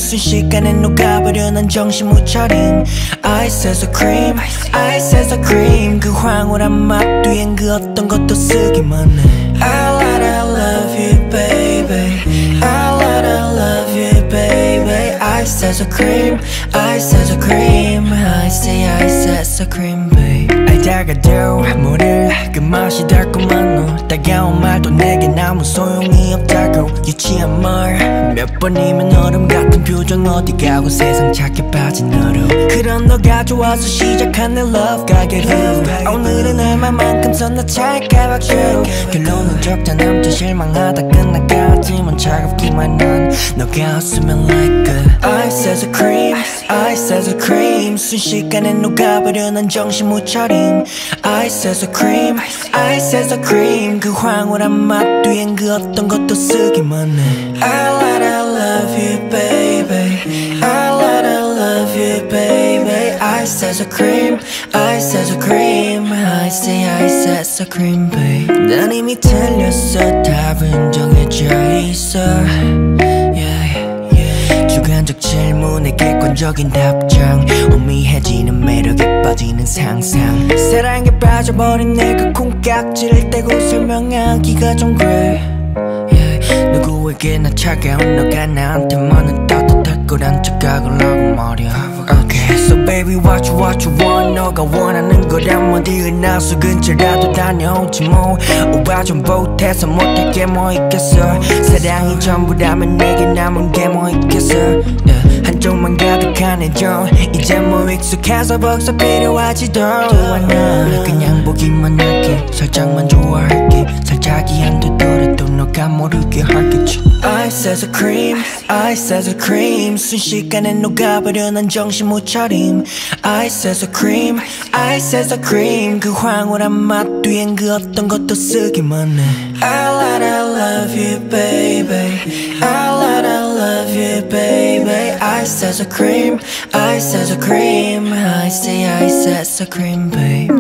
순식간에 녹아버려 난 정신 못 차림 Ice as a cream, ice as a cream 그 황홀한 맛 뒤엔 그 어떤 것도 쓰기만 해 I love you baby I love you baby Ice as a cream, ice as a cream Ice as a cream baby 알다가도 모를 그 맛이 달콤한 너 따가운 말도 내겐 아무 소용이 없다고 유치한 말 몇 번이면 얼음 같은 표정 어디 가고 세상 착해 빠진 너로 그런 너가 좋아서 시작한 내 love 가게 오늘은 얼마만큼 선 차일까 박수 결론은 적다 남자 실망하다 끝나가지만 차갑기만 한 너가 없으면 like a ice as a cream ice as a cream 순식간에 녹아버려 난 정신 못 차림 Ice as a cream ice as a cream 그 황홀한 맛 뒤엔 그 어떤 것도 쓰기만 해 I love you baby I love you baby Ice as a cream ice as a cream Ice as a cream baby 난 이미 틀렸어 답은 정해져 있어 주관적 질문에 객관적인 답장 오미해지는 매력에 빠지는 상상 사랑에 빠져버린 내가 콩깍지를 떼고 설명하기가 좀 그래 누구에게나 차가운 너가 나한테만은 따뜻할 거란 착각을 하고 말이야 Okay, so baby what you want 너가 원하는 거란 어디에 나서 근처라도 다녀오지 뭐 오바 좀 보태서 못할 게 뭐 있겠어 사랑이 전부라면 내게 남은 게 뭐 있겠어 한쪽만 가득한 애정 이제 뭐 익숙해서 벌써 필요하지도 않아 그냥 보기만 할게 살짝만 좋아할게 살짝이 안 되더라도 너가 모르게 할겠지 Ice as a cream ice as a cream 순식간에 녹아버려 난 정신 못 차림 Ice as a cream ice as a cream 그 황홀한 맛 뒤엔 그 어떤 것도 쓰기만 해 I love you baby I love you baby Ice as a cream ice as a cream Ice as a cream baby